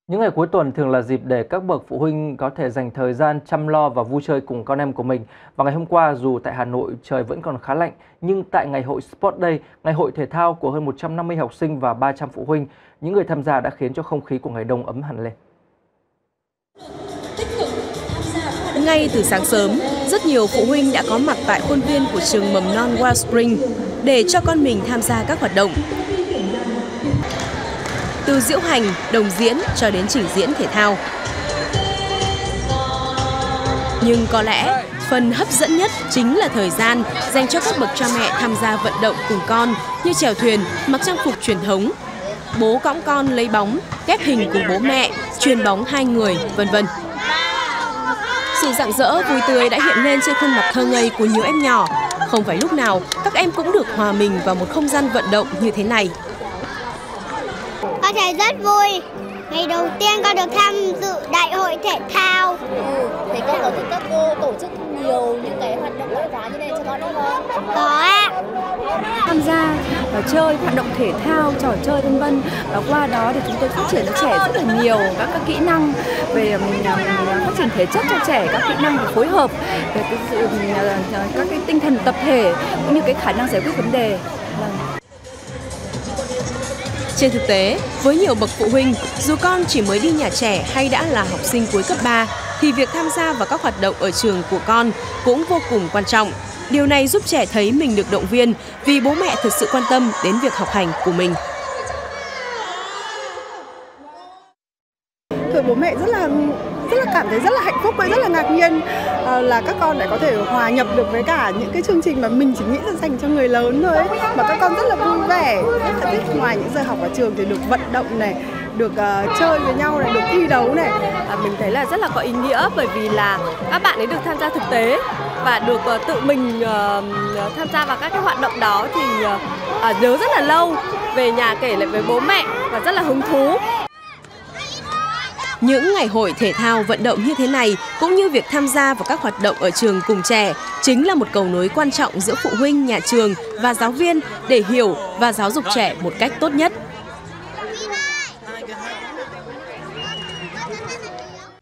Những ngày cuối tuần thường là dịp để các bậc phụ huynh có thể dành thời gian chăm lo và vui chơi cùng con em của mình. Và ngày hôm qua, dù tại Hà Nội trời vẫn còn khá lạnh, nhưng tại ngày hội Sport Day, ngày hội thể thao của hơn 150 học sinh và 300 phụ huynh, những người tham gia đã khiến cho không khí của ngày đông ấm hẳn lên. Ngay từ sáng sớm, rất nhiều phụ huynh đã có mặt tại khuôn viên của trường mầm non Wellspring để cho con mình tham gia các hoạt động. Từ diễu hành, đồng diễn cho đến trình diễn thể thao. Nhưng có lẽ phần hấp dẫn nhất chính là thời gian dành cho các bậc cha mẹ tham gia vận động cùng con như chèo thuyền, mặc trang phục truyền thống, bố cõng con lấy bóng, ghép hình cùng bố mẹ, chuyền bóng hai người, vân vân. Sự rạng rỡ vui tươi đã hiện lên trên khuôn mặt thơ ngây của nhiều em nhỏ. Không phải lúc nào các em cũng được hòa mình vào một không gian vận động như thế này. Con thấy rất vui. Ngày đầu tiên con được tham dự đại hội thể thao. Thế con có thích các cô tổ chức nhiều những cái hoạt động ngoại khóa như này cho con không? Có ạ. Tham gia và chơi hoạt động thể thao, trò chơi vân vân. Và qua đó thì chúng tôi phát triển cho trẻ rất là nhiều các kỹ năng về phát triển thể chất cho trẻ, các kỹ năng về phối hợp, về các cái tinh thần tập thể cũng như cái khả năng giải quyết vấn đề. Trên thực tế, với nhiều bậc phụ huynh, dù con chỉ mới đi nhà trẻ hay đã là học sinh cuối cấp 3, thì việc tham gia vào các hoạt động ở trường của con cũng vô cùng quan trọng. Điều này giúp trẻ thấy mình được động viên vì bố mẹ thực sự quan tâm đến việc học hành của mình. Bố mẹ rất là cảm thấy rất là hạnh phúc và rất là ngạc nhiên là các con lại có thể hòa nhập được với cả những cái chương trình mà mình chỉ nghĩ là dành cho người lớn thôi ấy. Mà các con rất là vui vẻ, rất là thích. Ngoài những giờ học ở trường thì được vận động này, được chơi với nhau này, được thi đấu này. Mình thấy là rất là có ý nghĩa bởi vì là các bạn ấy được tham gia thực tế và được tự mình tham gia vào các cái hoạt động đó thì nhớ rất là lâu, về nhà kể lại với bố mẹ và rất là hứng thú. Những ngày hội thể thao vận động như thế này cũng như việc tham gia vào các hoạt động ở trường cùng trẻ chính là một cầu nối quan trọng giữa phụ huynh, nhà trường và giáo viên để hiểu và giáo dục trẻ một cách tốt nhất.